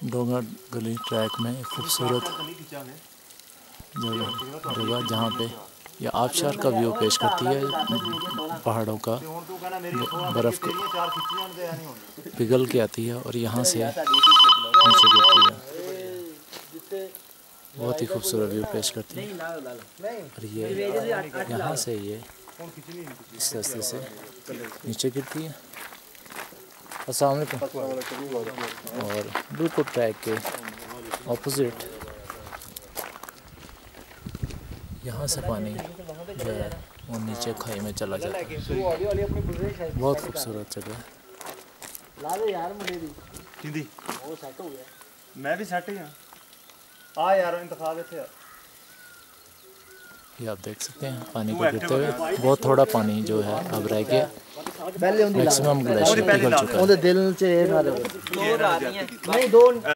डोंगर गली ट्रैक में एक खूबसूरत जगह जहाँ पे यह आबशार का व्यू पेश करती है। पहाड़ों का बर्फ़ पिघल के आती है और यहाँ से नीचे गिरती है। बहुत ही खूबसूरत व्यू पेश करती है। और ये यहाँ से ये इस रास्ते से नीचे गिरती है। अस्सलाम वालेकुम। और बिल्कुल ट्रैक के ऑपोजिट यहाँ से पानी जो है वो नीचे खाई में चला जाता है। बहुत खूबसूरत जगह है। मैं भी सेट ही हाँ यार इंतखाब थे। ये आप देख सकते हैं पानी को गिरते हुए। बहुत थोड़ा पानी जो है अब रह गया। मैक्सिमम ग्लेशियर पिघल चुका है।